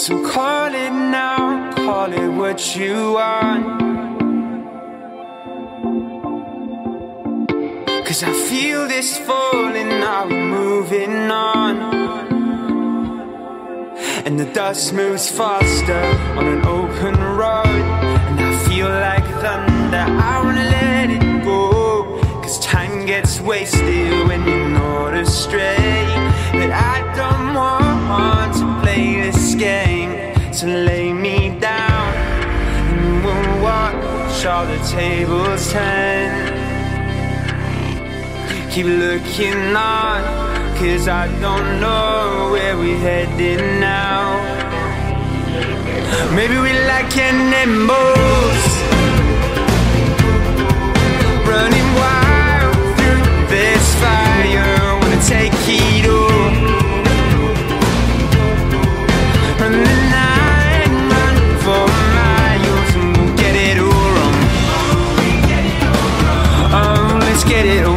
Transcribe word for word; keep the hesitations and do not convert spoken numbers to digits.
So call it now, call it what you want. Cause I feel this falling, now we're moving on. And the dust moves faster on an open road, and I feel like thunder, I wanna let it go. Cause time gets wasted when you're not astray. But I don't want to play this game, so lay me down and we'll watch all the tables turn. Keep looking on, cause I don't know where we're headed now. Maybe we're like animals, running wild through this fire. Wanna take it all, run the night, run for miles, and we'll get it all wrong. Oh, let's get it all.